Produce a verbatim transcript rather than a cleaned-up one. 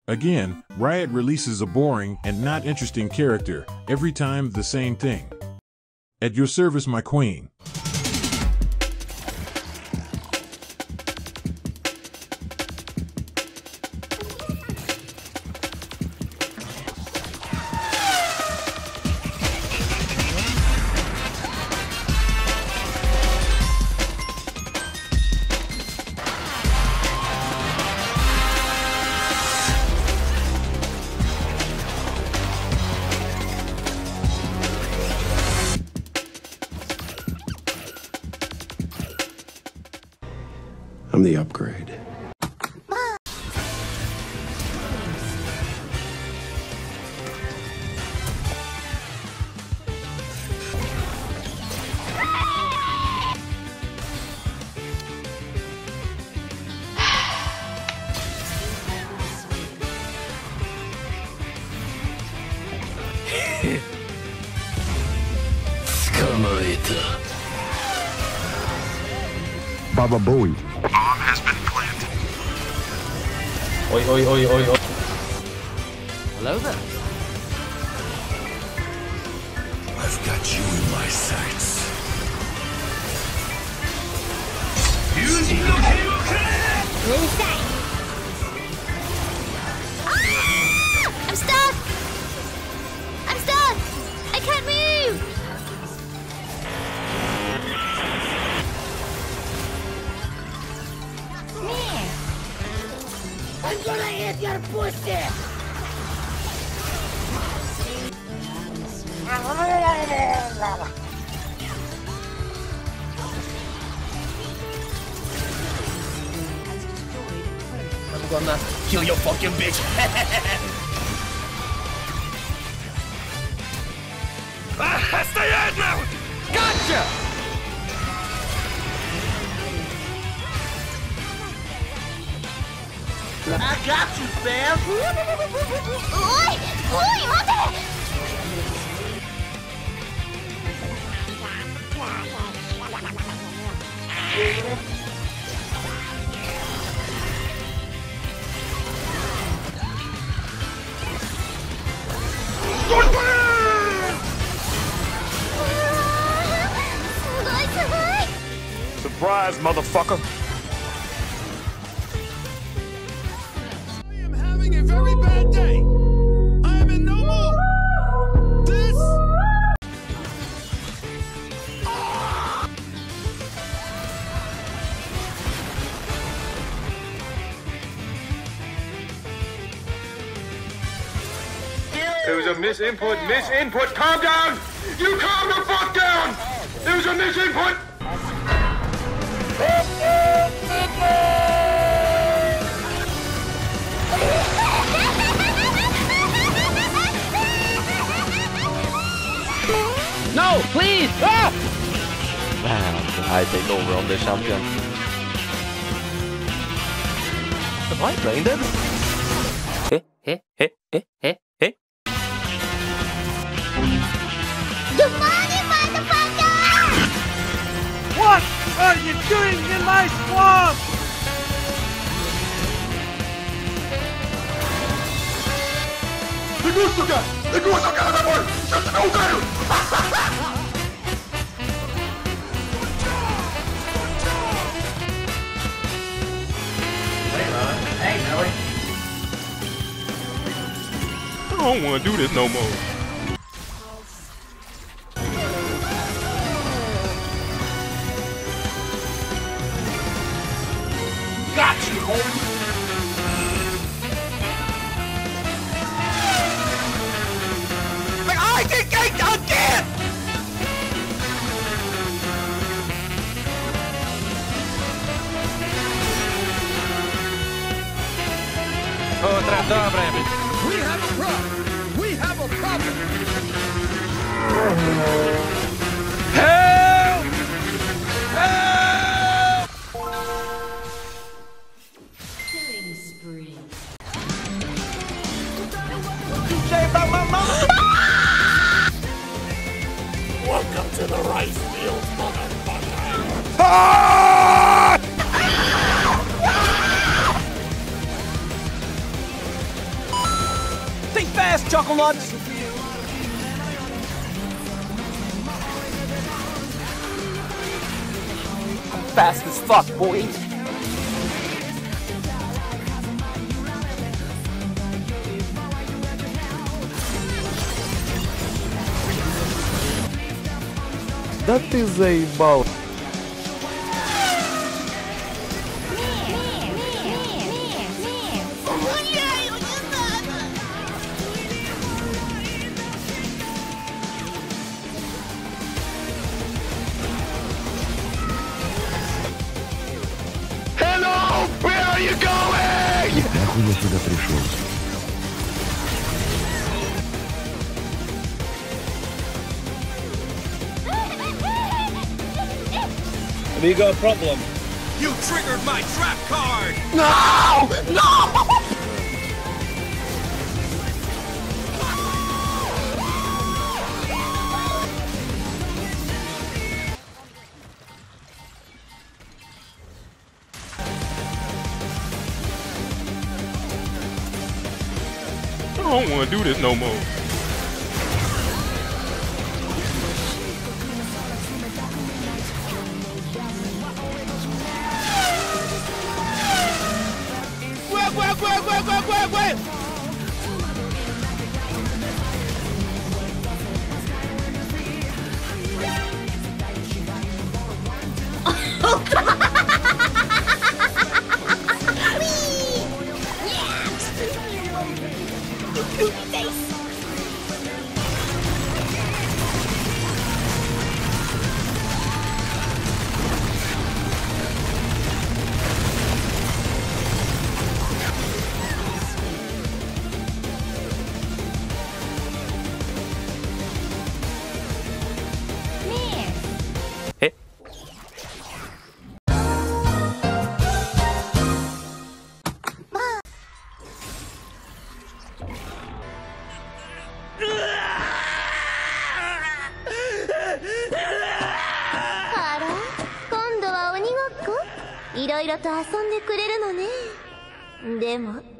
Again, Riot releases a boring and not interesting character, every time the same thing. At your service, my queen. I'm the upgrade. Baba Booey. Bomb has been planted. Oi, oi, oi, oi, oi. Hello there. I've got you in my sights. Ah! I'm stuck! I'm stuck! I can't move! I'm gonna eat your pussy! I'm gonna kill your fucking bitch! Ah, stay out now! Gotcha! I got you, fam! Oi! Oi, mate! Surprise, motherfucker! I am having a very bad day. I am in no mood. This. There was a misinput, misinput. Calm down! You calm the fuck down! There was a misinput! No, please! Ah! I take over on the champion. Am I playing them? Hey, hey, hey, hey, hey, hey. Good morning, motherfucker! What are you doing in my swamp? Лягу, сука! Лягу, сука, на тобой! Сейчас тебя ударю! I don't want to do this no more. Got you, homie! I can get again! Otra dobra. We have a problem. We have a problem. Help! Help! Killing spree. You say about my mama? Welcome to the rice fields, motherfucker! Ah! Think fast, Chuckle Nuts! I'm fast as fuck, boy. Да ты заебал. Hello! Where are you going? Нахуй я сюда пришел? Have you got a problem? You triggered my trap card! No! No! I don't want to do this no more. Quick, quick, quick, quick, quick, quick, quick! Eh? Iろいろと遊んでくれるのね。でも